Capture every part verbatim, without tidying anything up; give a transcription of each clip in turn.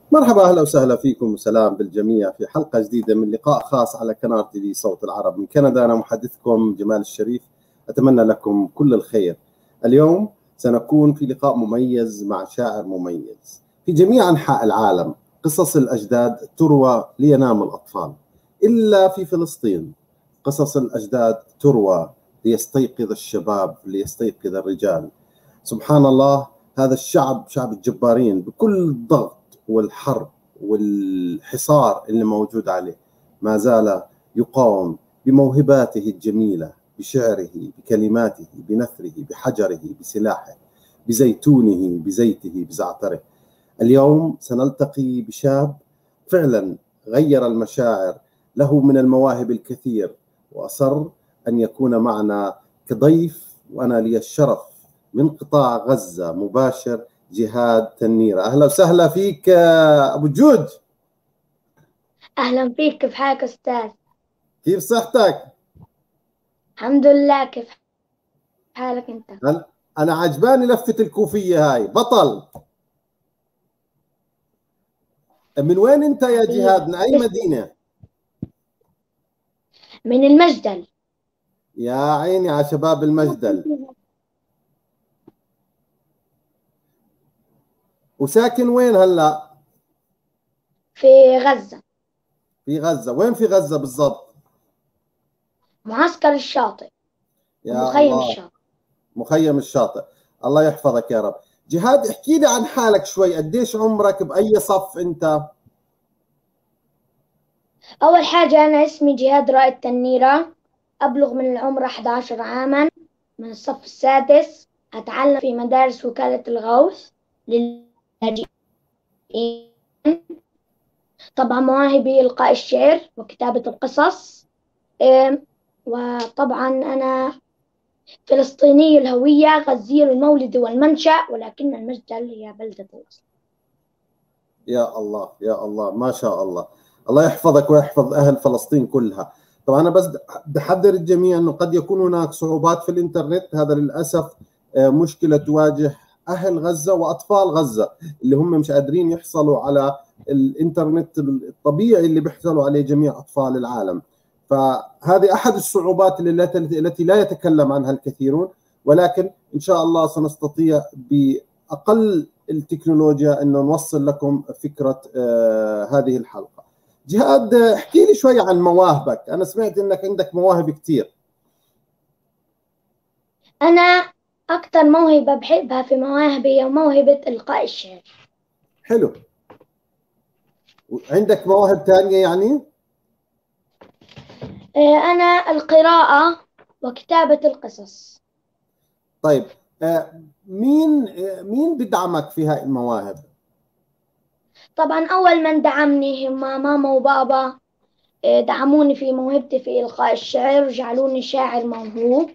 مرحبا، أهلا وسهلا فيكم وسلام بالجميع في حلقة جديدة من لقاء خاص على قناة تي في صوت العرب من كندا. أنا محدثكم جمال الشريف، أتمنى لكم كل الخير. اليوم سنكون في لقاء مميز مع شاعر مميز في جميع أنحاء العالم. قصص الأجداد تروى لينام الأطفال، إلا في فلسطين قصص الأجداد تروى ليستيقظ الشباب، ليستيقظ الرجال. سبحان الله، هذا الشعب شعب الجبارين بكل الضغط والحرب والحصار اللي موجود عليه، ما زال يقاوم بموهباته الجميلة، بشعره، بكلماته، بنثره، بحجره، بسلاحه، بزيتونه، بزيته، بزعتره. اليوم سنلتقي بشاب فعلا غير المشاعر، له من المواهب الكثير، وأصر أن يكون معنا كضيف، وأنا لي الشرف من قطاع غزة مباشر. جهاد تنيرة، أهلا وسهلا فيك أبو جود. أهلا فيك، كيف حالك أستاذ؟ كيف صحتك؟ الحمد لله. كيف حالك أنت؟ هل أنا عجباني لفة الكوفية هاي، بطل. من وين أنت يا جهاد؟ من أي مدينة؟ من المجدل. يا عيني على شباب المجدل. وساكن وين هلا؟ في غزة. في غزة. وين في غزة بالضبط؟ معسكر الشاطئ. يا مخيم الله، الشاطئ. مخيم الشاطئ. الله يحفظك يا رب. جهاد، احكي لي عن حالك شوي، قديش عمرك، بأي صف أنت؟ أول حاجة أنا اسمي جهاد رائد تنيرة، أبلغ من العمر أحد عشر عاما، من الصف السادس، أتعلم في مدارس وكالة الغوث للاجئين. طبعا مواهبي إلقاء الشعر وكتابة القصص. وطبعا أنا فلسطيني الهوية، غزير المولد والمنشأ، ولكن المجدل هي بلدة الأصل. يا الله يا الله، ما شاء الله. الله يحفظك ويحفظ أهل فلسطين كلها. طبعا أنا بس بحذر الجميع أنه قد يكون هناك صعوبات في الإنترنت، هذا للأسف مشكلة تواجه أهل غزة وأطفال غزة اللي هم مش قادرين يحصلوا على الإنترنت الطبيعي اللي بيحصلوا عليه جميع أطفال العالم. فهذه أحد الصعوبات التي لا يتكلم عنها الكثيرون، ولكن إن شاء الله سنستطيع بأقل التكنولوجيا أنه نوصل لكم فكرة آه هذه الحلقة. جهاد، احكي لي شوي عن مواهبك، أنا سمعت أنك عندك مواهب كثير. أنا أكثر موهبة بحبها في مواهبي هي موهبة إلقاء الشعر. حلو. عندك مواهب ثانية يعني؟ أنا القراءة وكتابة القصص. طيب، مين مين بدعمك في هاي المواهب؟ طبعا أول من دعمني هم ماما وبابا، دعموني في موهبتي في إلقاء الشعر وجعلوني شاعر موهوب.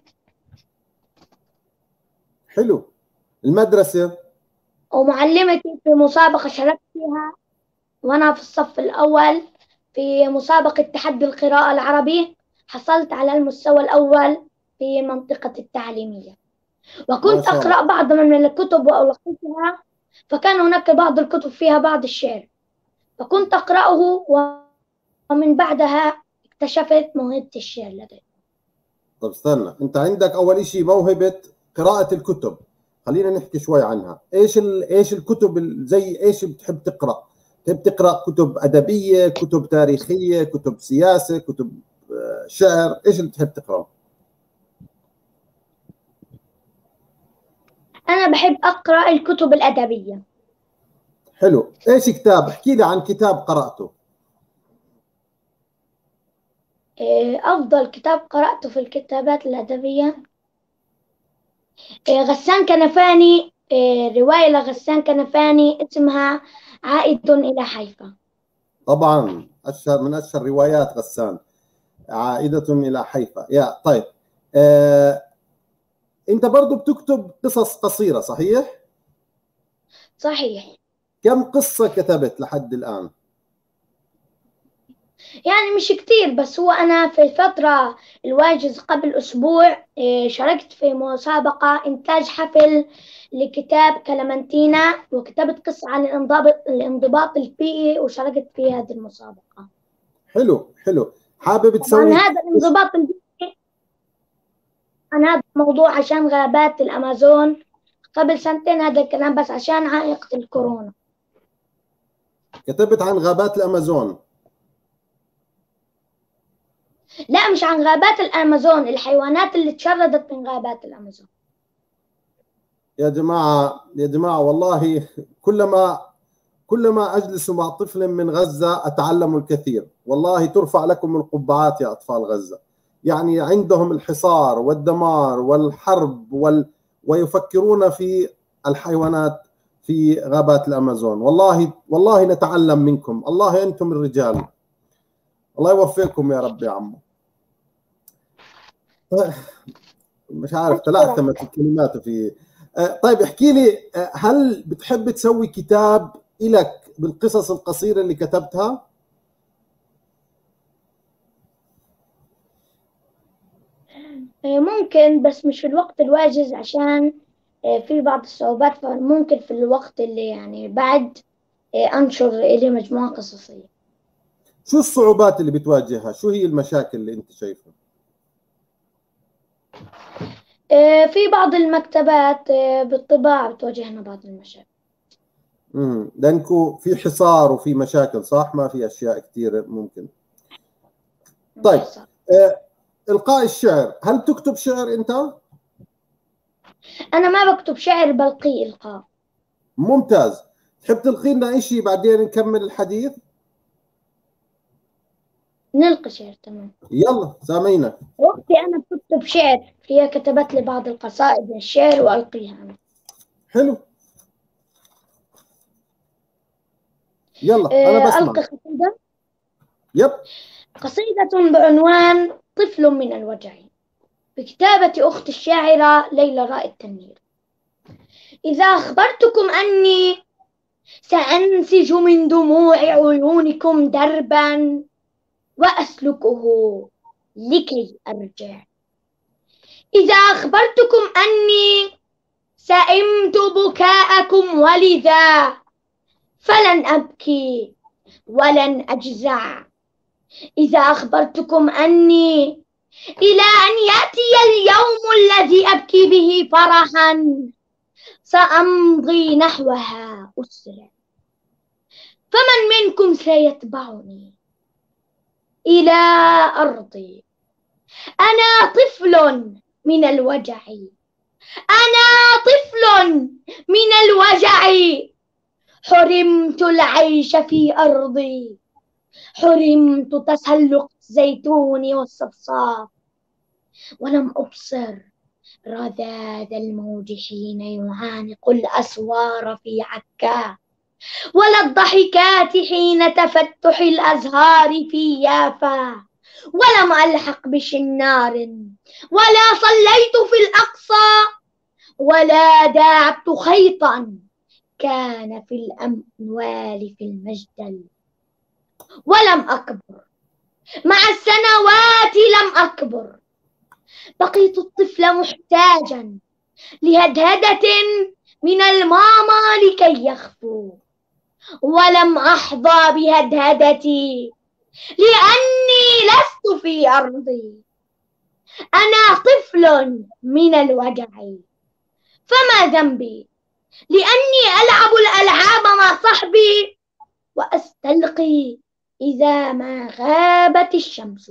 حلو. المدرسة؟ ومعلمتي في مسابقة شاركت فيها وأنا في الصف الأول، في مسابقة تحدي القراءة العربي، حصلت على المستوى الأول في المنطقة التعليمية. وكنت أقرأ بعض من الكتب وألخصها، فكان هناك بعض الكتب فيها بعض الشعر، فكنت أقرأه، ومن بعدها اكتشفت موهبة الشعر لدي. طب استنى، أنت عندك أول شيء موهبة قراءة الكتب، خلينا نحكي شوي عنها. إيش إيش الكتب، زي إيش بتحب تقرأ؟ بتحب تقرأ كتب أدبية، كتب تاريخية، كتب سياسة، كتب شعر؟ إيش اللي بتحب تقرأه؟ أنا بحب أقرأ الكتب الأدبية. حلو. إيش كتاب؟ احكي لي عن كتاب قرأته. أفضل كتاب قرأته في الكتابات الأدبية غسان كنفاني، رواية لغسان كنفاني اسمها عائد إلى حيفا. طبعا أشهر من أشهر روايات غسان، عائدة إلى حيفا. يا طيب، آه، أنت برضو بتكتب قصص قصيرة صحيح؟ صحيح. كم قصة كتبت لحد الآن؟ يعني مش كتير، بس هو أنا في الفترة الواجز قبل أسبوع إيه، شاركت في مسابقة إنتاج حفل لكتاب كلمنتينا، وكتبت قصة عن الانضباط الانضباط البيئي، وشاركت في هذه المسابقة. حلو حلو. حابب طبعا تسوي هذا الانضباط البيئي، عن هذا الموضوع عشان غابات الأمازون قبل سنتين، هذا الكلام بس عشان عائقة الكورونا. كتبت عن غابات الأمازون؟ لا، مش عن غابات الأمازون، الحيوانات اللي تشردت من غابات الأمازون. يا جماعة يا جماعة والله كلما كلما أجلس مع طفل من غزة أتعلم الكثير، والله ترفع لكم القبعات يا أطفال غزة. يعني عندهم الحصار والدمار والحرب وال... ويفكرون في الحيوانات في غابات الأمازون. والله والله نتعلم منكم، الله أنتم الرجال، الله يوفقكم يا رب يا عمو. مش عارف تلعثمت الكلمات في. طيب احكي لي، هل بتحب تسوي كتاب إلك بالقصص القصيرة اللي كتبتها؟ ممكن، بس مش في الوقت الواجز عشان في بعض الصعوبات، فممكن في الوقت اللي يعني بعد أنشر إلي مجموعة قصصية. شو الصعوبات اللي بتواجهها؟ شو هي المشاكل اللي أنت شايفها؟ في بعض المكتبات بالطباعة بتواجهنا بعض المشاكل. امم لأنكو في حصار وفي مشاكل، صح؟ ما في أشياء كثيرة ممكن. طيب آه، إلقاء الشعر، هل تكتب شعر أنت؟ أنا ما بكتب شعر، بلقي إلقاء. ممتاز. تحب تلقي لنا شيء بعدين نكمل الحديث؟ نلقي شعر، تمام. يلا سامعينك. وقتي أنا بكتب شعر، هي كتبت لي بعض القصائد من الشعر وألقيها أنا. حلو، يلا أنا بسمع. ألقي قصيدة. يب. قصيدة بعنوان طفل من الوجع، بكتابة أخت الشاعرة ليلى رائد التنوير. إذا أخبرتكم أني سأنسج من دموع عيونكم دربا وأسلكه لكي أرجع، إذا أخبرتكم أني سئمت بكاءكم ولذا فلن أبكي ولن أجزع، إذا أخبرتكم أني إلى أن يأتي اليوم الذي أبكي به فرحا سأمضي نحوها أسرع، فمن منكم سيتبعني إلى أرضي؟ أنا طفل من الوجع، أنا طفل من الوجع، حرمت العيش في أرضي، حرمت تسلق الزيتون والصفصاف، ولم أبصر رذاذ الموج حين يعانق الأسوار في عكا، ولا الضحكات حين تفتح الأزهار في يافا، ولم ألحق بشنار، ولا صليت في الأقصى، ولا داعبت خيطا كان في الأموال في المجدل، ولم أكبر مع السنوات، لم أكبر، بقيت الطفل محتاجا لهدهدة من الماما لكي يخفو، ولم أحظى بهدهدتي لأني لست في أرضي، أنا طفل من الوجع، فما ذنبي لأني ألعب الألعاب مع صحبي وأستلقي إذا ما غابت الشمس،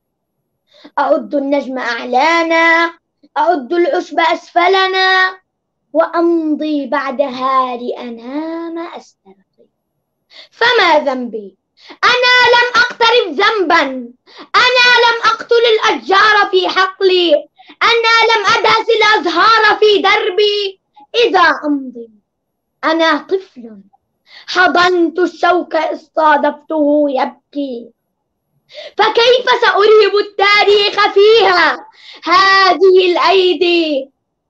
أعد النجم أعلانا، أعد العشب أسفلنا، وأمضي بعدها لأنام أستلقي، فما ذنبي؟ أنا لم أقترف ذنبا، أنا لم أقتل الأشجار في حقلي، أنا لم أدهس الأزهار في دربي، إذا أمضي أنا طفل حضنت الشوك إذ صادفته يبكي، فكيف سأرهب التاريخ فيها هذه الأيدي؟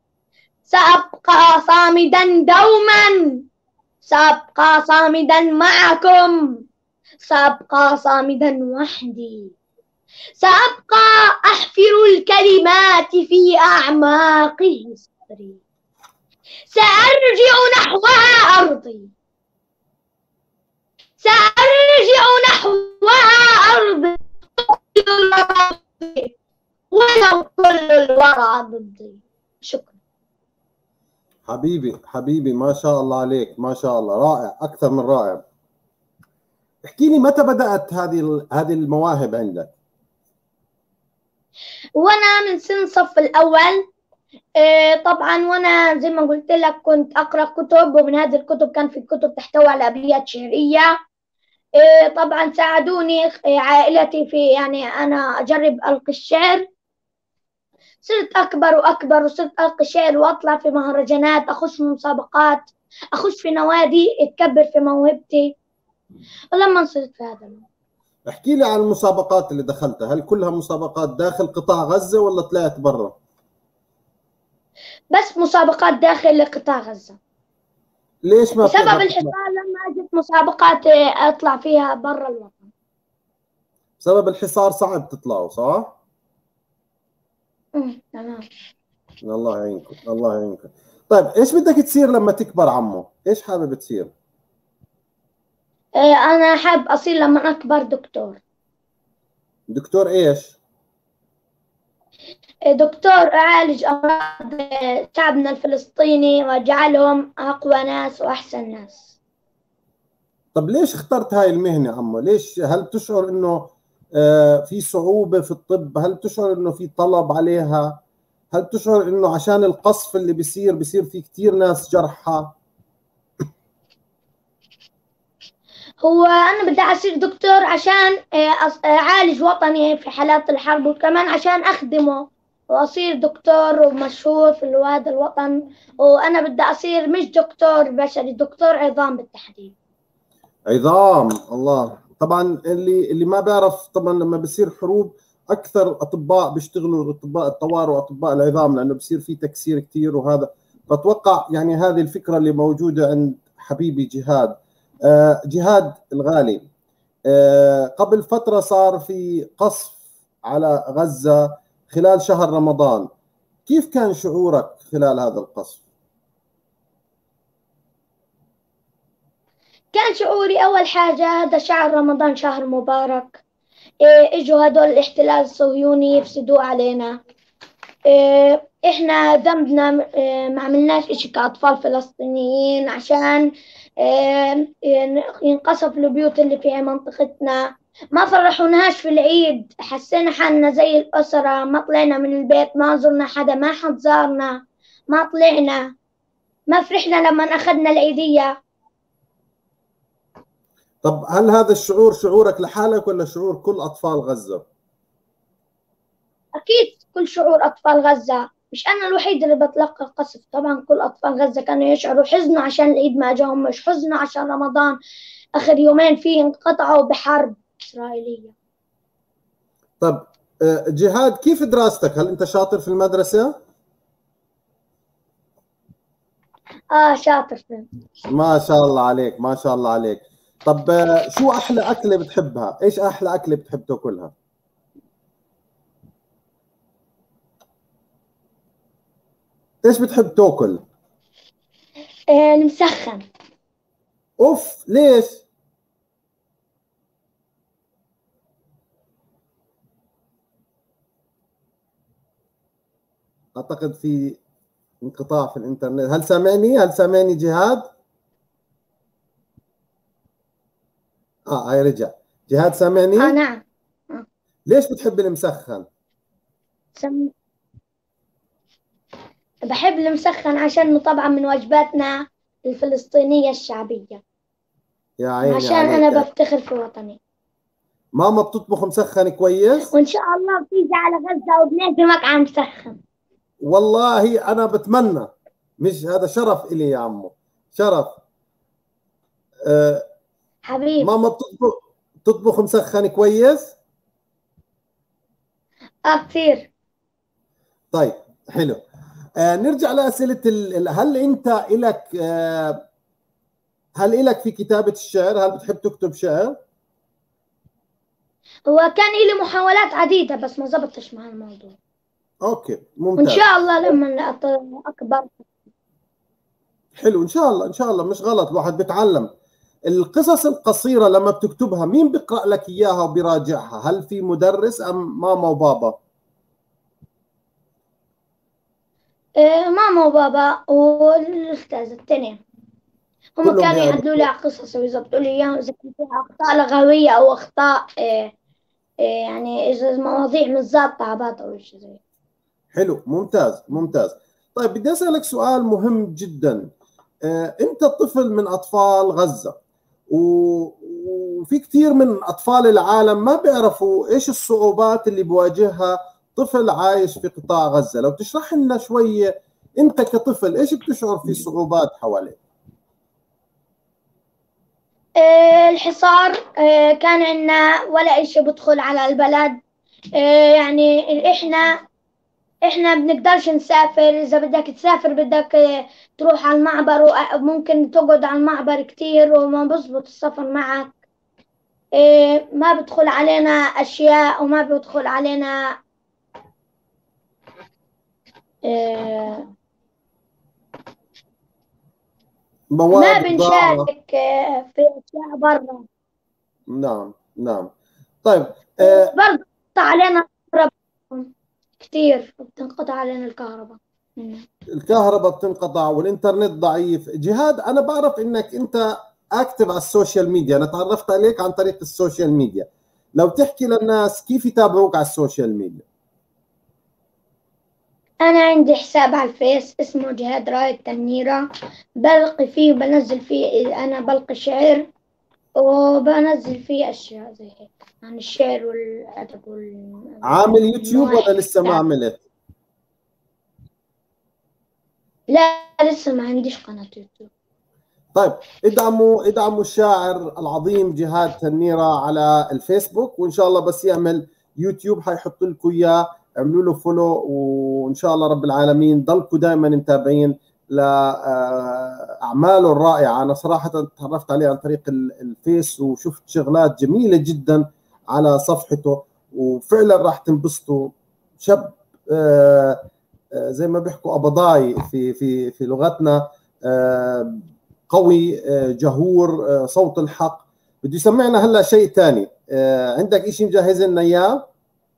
سأبقى صامدا دوما، سأبقى صامدا معكم، سأبقى صامدا وحدي، سأبقى أحفر الكلمات في أعماق صدري، سأرجع نحوها أرضي، سأرجع نحوها أرضي ولو كل الورى ضدي. شكرا حبيبي حبيبي، ما شاء الله عليك، ما شاء الله، رائع، أكثر من رائع. احكي لي متى بدأت هذه هذه المواهب عندك؟ وأنا من سن صف الأول. إيه طبعا، وأنا زي ما قلت لك كنت أقرأ كتب، ومن هذه الكتب كان في كتب تحتوي على أبيات شعرية. إيه طبعا ساعدوني عائلتي في يعني أنا أجرب ألقي الشعر. صرت أكبر وأكبر، وصرت ألقي شعر وأطلع في مهرجانات، أخش في مسابقات، أخش في نوادي، اتكبر في موهبتي، ولما صرت في هذا الموضوع. احكي لي عن المسابقات اللي دخلتها، هل كلها مسابقات داخل قطاع غزة ولا طلعت برا؟ بس مسابقات داخل قطاع غزة. ليش ما بسبب بتقدر الحصار تطلع؟ لما أجت مسابقات أطلع فيها برا الوطن. بسبب الحصار صعب تطلعوا، صح؟ امم تمام. الله يعينكم، الله يعينكم. طيب ايش بدك تصير لما تكبر عمو؟ ايش حابب تصير؟ إيه أنا حاب أصير لما أكبر دكتور. دكتور ايش؟ إيه دكتور أعالج أمراض شعبنا الفلسطيني وأجعلهم أقوى ناس وأحسن ناس. طب ليش اخترت هاي المهنة عمو؟ ليش؟ هل تشعر انه آه في صعوبة في الطب؟ هل تشعر انه في طلب عليها؟ هل تشعر انه عشان القصف اللي بيصير بيصير في كثير ناس جرحى؟ هو أنا بدي أصير دكتور عشان أعالج وطني في حالات الحرب، وكمان عشان أخدمه وأصير دكتور ومشهور في هذا الوطن. وأنا بدي أصير مش دكتور بشري، دكتور عظام بالتحديد. عظام، الله. طبعا اللي اللي ما بيعرف، طبعا لما بصير حروب اكثر اطباء بيشتغلوا اطباء الطوارئ واطباء العظام، لانه بصير في تكسير كثير وهذا. فاتوقع يعني هذه الفكره اللي موجوده عند حبيبي جهاد. آه جهاد الغالي، آه قبل فتره صار في قصف على غزه خلال شهر رمضان، كيف كان شعورك خلال هذا القصف؟ كان شعوري أول حاجة هذا شهر رمضان شهر مبارك. إيه إجوا هدول الاحتلال الصهيوني يفسدوا علينا. إيه إحنا ذنبنا إيه ما عملناش إشي كأطفال فلسطينيين عشان إيه ينقصف البيوت اللي في منطقتنا. ما فرحوناش في العيد، حسينا حالنا زي الأسرة، ما طلعنا من البيت، ما زرنا حدا، ما حد زارنا، ما طلعنا، ما فرحنا لما أخذنا العيدية. طب هل هذا الشعور شعورك لحالك ولا شعور كل أطفال غزة؟ أكيد كل شعور أطفال غزة، مش أنا الوحيد اللي بتلقى القصف، طبعا كل أطفال غزة كانوا يشعروا حزنوا عشان العيد ما جاهم، مش حزنوا عشان رمضان آخر يومين فيه انقطعوا بحرب إسرائيلية. طب جهاد، كيف دراستك؟ هل أنت شاطر في المدرسة؟ آه شاطر فيه. ما شاء الله عليك، ما شاء الله عليك. طب شو أحلى أكلة بتحبها؟ إيش أحلى أكلة بتحب تاكلها؟ إيش بتحب تاكل؟ آه المسخن. أوف، ليش؟ أعتقد في انقطاع في الإنترنت. هل سامعني؟ هل سامعني جهاد؟ آه هاي رجع. جهاد سامعني؟ آه نعم. آه. ليش بتحب المسخن؟ سم... بحب المسخن عشان طبعا من وجباتنا الفلسطينية الشعبية، يا عيني عشان عليك. أنا بفتخر في وطني. ماما بتطبخ مسخن كويس؟ وإن شاء الله بتيجي على غزة وبنعزمك على مسخن. والله أنا بتمنى، مش هذا شرف إلي يا عمو، شرف. أه حبيبي. ماما بتطبخ بتطبخ مسخن كويس؟ آه كثير. طيب حلو. أه نرجع لأسئلة ال... هل أنت إلك أه هل إلك في كتابة الشعر؟ هل بتحب تكتب شعر؟ هو كان لي محاولات عديدة بس ما زبطش مع الموضوع. اوكي وإن ممتاز. شاء الله لما أط- أكبر. حلو، ان شاء الله ان شاء الله، مش غلط، الواحد بيتعلم. القصص القصيرة لما بتكتبها مين بيقرأ لك إياها وبيراجعها؟ هل في مدرس أم ماما وبابا؟ إيه، ماما وبابا والأستاذ التنين هم كلهم كانوا بيعملوا. يعدلوا لي على قصصي ويظبطوا لي إياها إذا كان فيها أخطاء لغوية أو أخطاء إيه إيه يعني إذا المواضيع مش ظابطة على بعض أو شيء زي. حلو، ممتاز ممتاز. طيب بدي أسألك سؤال مهم جدا. آه، أنت طفل من أطفال غزة، و- وفي كثير من أطفال العالم ما بيعرفوا إيش الصعوبات اللي بواجهها طفل عايش في قطاع غزة. لو تشرح لنا شوية، أنت كطفل إيش بتشعر في صعوبات حواليك؟ إيه، الحصار، إيه، كان عندنا ولا إشي بدخل على البلد. إيه، يعني إحنا إحنا بنقدرش نسافر. إذا بدك تسافر بدك إيه، تروح على المعبر وممكن تقعد على المعبر كتير وما بزبط السفر معك. إيه، ما بدخل علينا أشياء وما بدخل علينا إيه، ما مواد ضاعة. بنشارك إيه، في أشياء برا. نعم نعم. طيب إيه، آه، برضه بتنقطع علينا الكهرباء كتير، بتنقطع علينا الكهرباء. مم. الكهرباء بتنقطع والإنترنت ضعيف. جهاد، أنا بعرف إنك أنت أكتف على السوشيال ميديا، أنا تعرفت عليك عن طريق السوشيال ميديا. لو تحكي للناس كيف يتابعوك على السوشيال ميديا. أنا عندي حساب على الفيس اسمه جهاد راية تنيرة، بلقي فيه وبنزل فيه، أنا بلقي شعر وبنزل فيه أشياء زي هيك عن الشعر والأدب وال... عامل يوتيوب ولا لسه ما والكتاب. عملت؟ لا لسه ما عنديش قناة يوتيوب. طيب ادعموا ادعموا الشاعر العظيم جهاد تنيرة على الفيسبوك، وإن شاء الله بس يعمل يوتيوب حيحط لكم إياه، اعملوا له فولو، وإن شاء الله رب العالمين ضلكم دائما متابعين لأعماله الرائعة. أنا صراحة تعرفت عليه عن طريق الفيس وشفت شغلات جميلة جدا على صفحته، وفعلا راح تنبسطوا. شاب آه، آه، زي ما بيحكوا أبضاي في في في لغتنا، آه، قوي، آه، جهور، آه، صوت الحق. بده يسمعنا هلا شيء ثاني. عندك شيء مجهز لنا اياه؟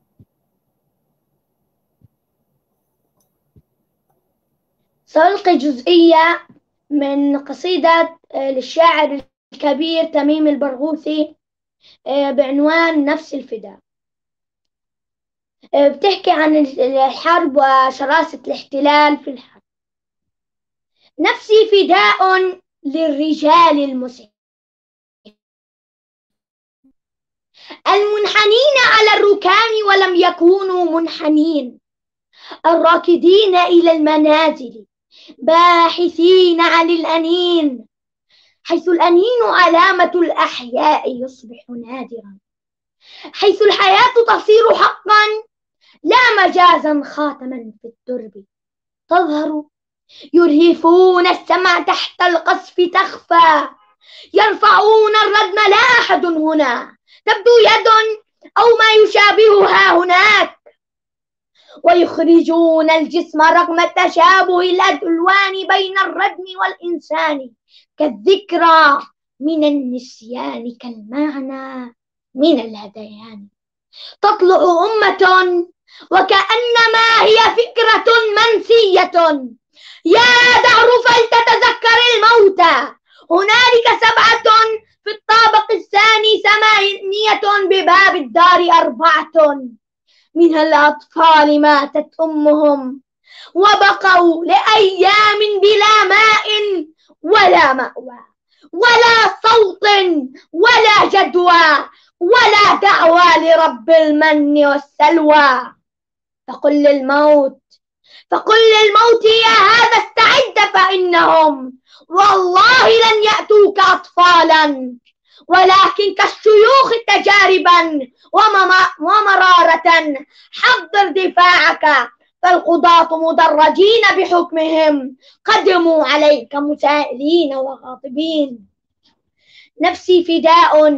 سألقي جزئية من قصيدة آه، للشاعر الكبير تميم البرغوثي آه، بعنوان نفس الفداء. آه، بتحكي عن الحرب وشراسة الاحتلال في الحرب. نفسي فداء للرجال المسعدين المنحنين على الركام ولم يكونوا منحنين، الراكدين إلى المنازل باحثين عن الأنين، حيث الأنين علامة الأحياء يصبح نادرا، حيث الحياة تصير حقا لا مجازا خاتما في الدرب، تظهر يرهفون السمع تحت القصف تخفى، يرفعون الردم لا أحد هنا، تبدو يد أو ما يشابهها هناك، ويخرجون الجسم رغم تشابه الألوان بين الردم والإنسان، كالذكرى من النسيان كالمعنى من الهذيان. تطلع أمة وكأنما هي فكرة منسية، يا دهر فلتتذكر الموتى، هنالك سبعة في الطابق الثاني، ثمانية بباب الدار، أربعة من الأطفال ماتت أمهم وبقوا لأيام بلا ماء ولا مأوى ولا صوت ولا جدوى ولا دعوى لرب المن والسلوى. فقل للموت فقل للموت يا هذا استعد، فإنهم والله لن يأتوك أطفالا ولكن كالشيوخ تجاربا ومرارة. حضر دفاعك، فالقضاة مدرجين بحكمهم قدموا عليك مسائلين وغاضبين. نفسي فداء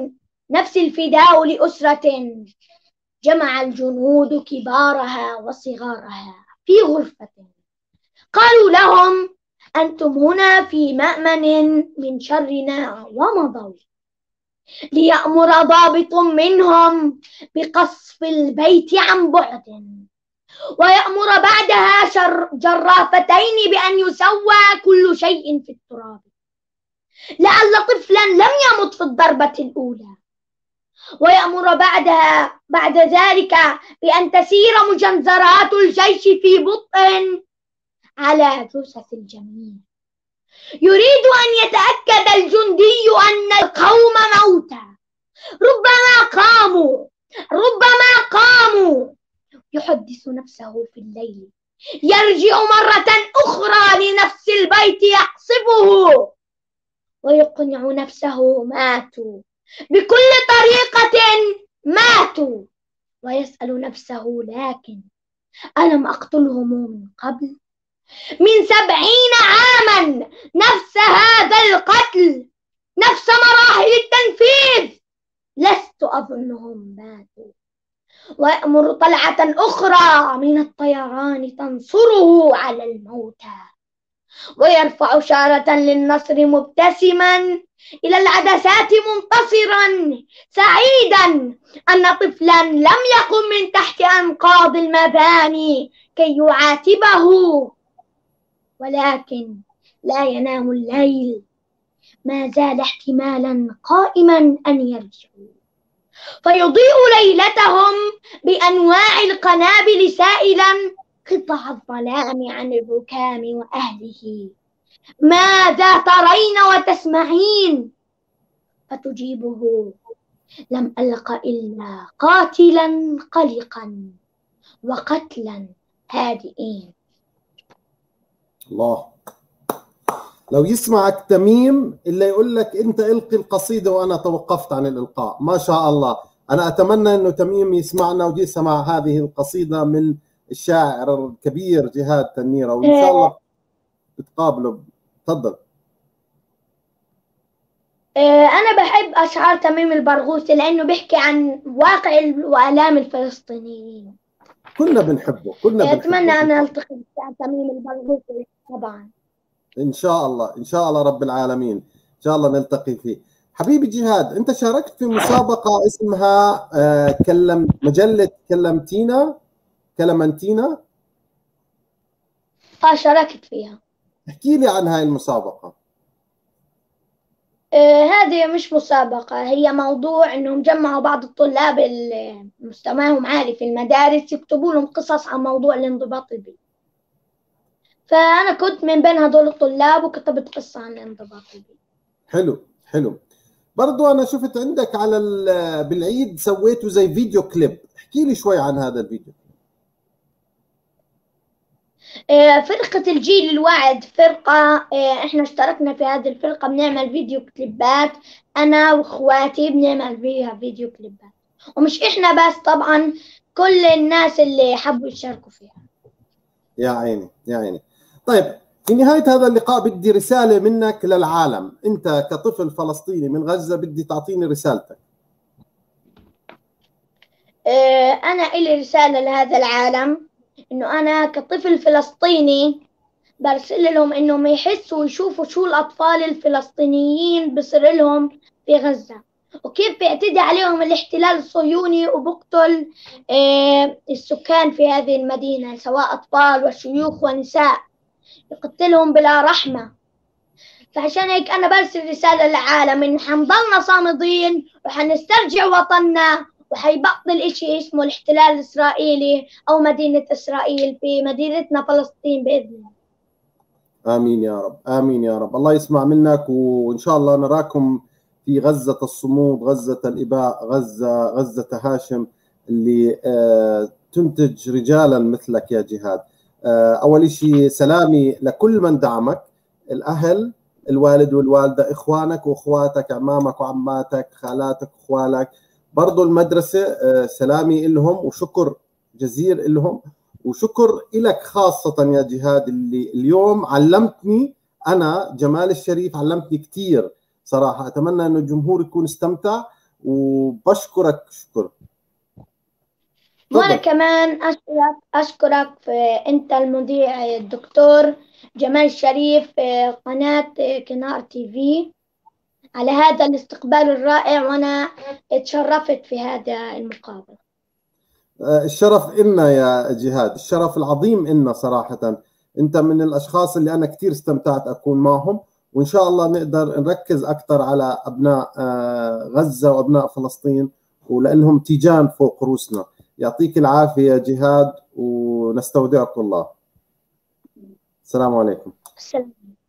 نفس الفداء لأسرة جمع الجنود كبارها وصغارها في غرفة. قالوا لهم: أنتم هنا في مأمن من شرنا، ومضوا. ليأمر ضابط منهم بقصف البيت عن بعد، ويأمر بعدها جرافتين بأن يسوى كل شيء في التراب، لعل طفلا لم يمت في الضربة الأولى، ويأمر بعدها بعد ذلك بأن تسير مجنزرات الجيش في بطء على جثث الجميع. يريد أن يتأكد الجندي أن القوم موتى، ربما قاموا ربما قاموا يحدث نفسه في الليل، يرجع مرة أخرى لنفس البيت يقصفه ويقنع نفسه ماتوا، بكل طريقة ماتوا، ويسأل نفسه: لكن ألم أقتلهم من قبل؟ من سبعين عاما نفس هذا القتل، نفس مراحل التنفيذ، لست أظنهم ماتوا. ويأمر طلعة أخرى من الطيران تنصره على الموتى، ويرفع شارة للنصر مبتسما إلى العدسات منتصرا سعيدا أن طفلا لم يقم من تحت أنقاض المباني كي يعاتبه، ولكن لا ينام الليل، ما زال احتمالا قائما أن يرجعوا، فيضيء ليلتهم بأنواع القنابل سائلا قطع الظلام عن الركام وأهله: ماذا ترين وتسمعين؟ فتجيبه: لم ألق إلا قاتلا قلقا وقتلا هادئين. الله. لو يسمعك تميم اللي يقول لك انت القي القصيده وانا توقفت عن الالقاء، ما شاء الله. انا اتمنى انه تميم يسمعنا ويسمع هذه القصيده من الشاعر الكبير جهاد تنيره، وان شاء الله بتقابله. تفضل. انا بحب اشعار تميم البرغوثي لانه بيحكي عن واقع والام الفلسطينيين. كلنا بنحبه، كلنا بنحبه. اتمنى ان التقي بتميم البرغوثي طبعا. ان شاء الله، ان شاء الله رب العالمين، ان شاء الله نلتقي فيه. حبيبي جهاد، انت شاركت في مسابقه اسمها آه كلم مجله كلمتينا كلمنتينا. اه شاركت فيها. احكي لي عن هاي المسابقه. آه هذه مش مسابقه، هي موضوع انهم جمعوا بعض الطلاب اللي مستواهم عالي في المدارس يكتبوا لهم قصص عن موضوع الانضباط البيئي، فأنا كنت من بين هدول الطلاب وكتبت قصة عن الانضباط البيئي. حلو حلو. برضو أنا شفت عندك على بالعيد سويته زي فيديو كليب، احكي لي شوي عن هذا الفيديو. فرقة الجيل الواعد فرقة احنا اشتركنا في هذه الفرقة، بنعمل فيديو كليبات أنا وإخواتي، بنعمل فيها فيديو كليبات، ومش احنا بس طبعا، كل الناس اللي حبوا يشاركوا فيها. يا عيني يا عيني. طيب في نهاية هذا اللقاء بدي رسالة منك للعالم، أنت كطفل فلسطيني من غزة بدي تعطيني رسالتك. أنا إلي رسالة لهذا العالم، إنه أنا كطفل فلسطيني برسل لهم إنهم يحسوا ويشوفوا شو الأطفال الفلسطينيين بصير لهم في غزة، وكيف بيعتدي عليهم الاحتلال الصهيوني وبقتل السكان في هذه المدينة، سواء أطفال وشيوخ ونساء، يقتلهم بلا رحمة. فعشان هيك أنا برسل رسالة للعالم إن حنضلنا صامدين وحنسترجع وطننا، وحيبطل إشي اسمه الاحتلال الإسرائيلي أو مدينة إسرائيل في مدينتنا فلسطين بإذن الله. آمين يا رب، آمين يا رب. الله يسمع منك، وإن شاء الله نراكم في غزة الصمود، غزة الإباء، غزة غزة هاشم اللي آه تنتج رجالا مثلك يا جهاد. آه أول شيء سلامي لكل من دعمك، الأهل، الوالد والوالدة، إخوانك وأخواتك، عمامك وعماتك، خالاتك وأخوالك، برضو المدرسة آه سلامي لهم وشكر جزيل لهم، وشكر لك خاصة يا جهاد اللي اليوم علمتني. أنا جمال الشريف علمتني كثير صراحة. أتمنى أن الجمهور يكون استمتع، وبشكرك شكر. وأنا كمان أشكرك أشكرك في أنت المذيع الدكتور جمال شريف في قناة كنار تي في على هذا الاستقبال الرائع، وأنا اتشرفت في هذا المقابلة. الشرف إلنا يا جهاد، الشرف العظيم إلنا صراحة. أنت من الأشخاص اللي أنا كثير استمتعت أكون معهم، وإن شاء الله نقدر نركز أكثر على أبناء غزة وأبناء فلسطين، ولأنهم تيجان فوق رؤوسنا. يعطيك العافية يا جهاد، ونستودعك الله. السلام عليكم. السلام.